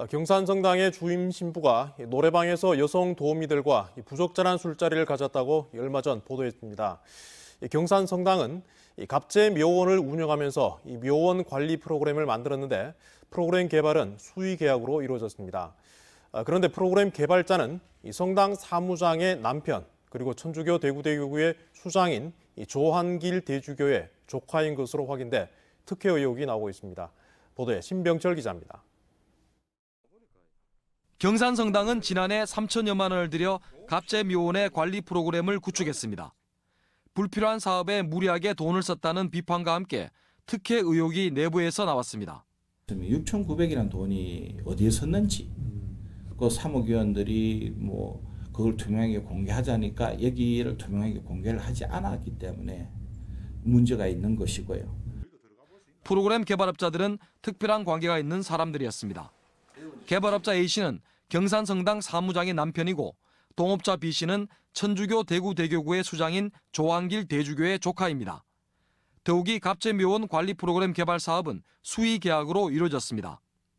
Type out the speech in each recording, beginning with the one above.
경산성당의 주임 신부가 노래방에서 여성 도우미들과 부적절한 술자리를 가졌다고 얼마 전 보도했습니다. 경산성당은 갑제 묘원을 운영하면서 묘원 관리 프로그램을 만들었는데 프로그램 개발은 수의 계약으로 이루어졌습니다. 그런데 프로그램 개발자는 성당 사무장의 남편 그리고 천주교 대구대교구의 수장인 조한길 대주교의 조카인 것으로 확인돼 특혜 의혹이 나오고 있습니다. 보도에 신병철 기자입니다. 경산성당은 지난해 3천여만 원을 들여 갑제 묘원의 관리 프로그램을 구축했습니다. 불필요한 사업에 무리하게 돈을 썼다는 비판과 함께 특혜 의혹이 내부에서 나왔습니다. 6,900이라는 돈이 어디에 썼는지, 그 사무위원들이 그걸 투명하게 공개하자니까 여기를 투명하게 공개를 하지 않았기 때문에 문제가 있는 것이고요. 프로그램 개발업자들은 특별한 관계가 있는 사람들이었습니다. 개발업자 A씨는 경산성당 사무장의 남편이고 동업자 B씨는 천주교 대구대교구의 수장인 조한길 대주교의 조카입니다. 더욱이 갑제묘원 관리 프로그램 개발 사업은 수의 계약으로 이루어졌습니다.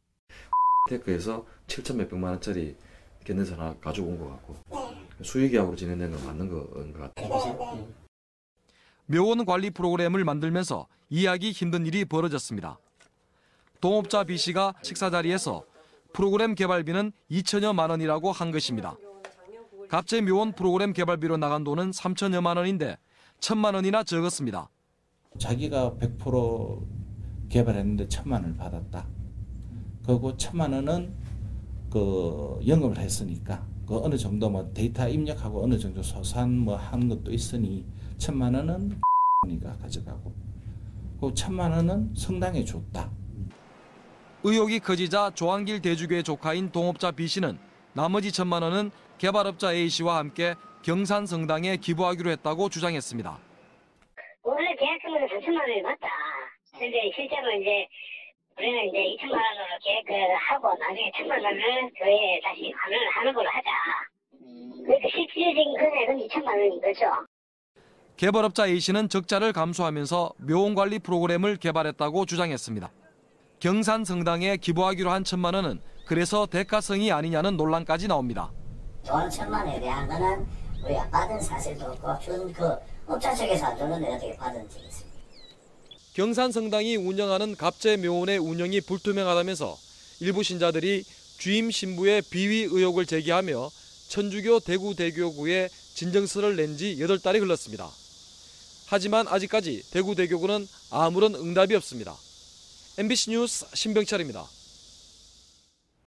테크에서 7천 몇백만 원짜리 견내서 하나 가지고 온 것 같고 수의 계약으로 진행된 건 맞는 것 같아요. 묘원 관리 프로그램을 만들면서 이해하기 힘든 일이 벌어졌습니다. 동업자 B씨가 식사 자리에서 프로그램 개발비는 2천여만 원이라고 한 것입니다. 갑제 묘원 프로그램 개발비로 나간 돈은 3천여만 원인데 1,000만 원이나 적었습니다. 자기가 100% 개발했는데 1,000만 원을 받았다. 그리고 1,000만 원은 영업을 했으니까 어느 정도 데이터 입력하고 어느 정도 소산 한 것도 있으니 1,000만 원은 가 가져가고 그 1,000만 원은 성당에 줬다. 의혹이 커지자 조한길 대주교의 조카인 동업자 B씨는 나머지 1,000만 원은 개발업자 A씨와 함께 경산성당에 기부하기로 했다고 주장했습니다. 원래 계약금은 3천만 원이 맞다. 근데 실제로 우리는 2천만 원으로 계획을 하고 나중에 1,000만 원을 교회에 다시 환원을 하는 걸로 하자. 그러니까 실질적인 금액은 2천만 원인 거죠. 개발업자 A씨는 적자를 감수하면서 묘원 관리 프로그램을 개발했다고 주장했습니다. 경산성당에 기부하기로 한 1,000만 원은 그래서 대가성이 아니냐는 논란까지 나옵니다. 돈 1,000만 원에 대한 거는 우리가 받은 사실도 없고 준 업자 측에서 안 줬는데 어떻게 받은 적이 있습니다. 경산성당이 운영하는 갑제 묘원의 운영이 불투명하다면서 일부 신자들이 주임 신부의 비위 의혹을 제기하며 천주교 대구대교구에 진정서를 낸 지 8달이 흘렀습니다. 하지만 아직까지 대구대교구는 아무런 응답이 없습니다. MBC 뉴스 신병철입니다.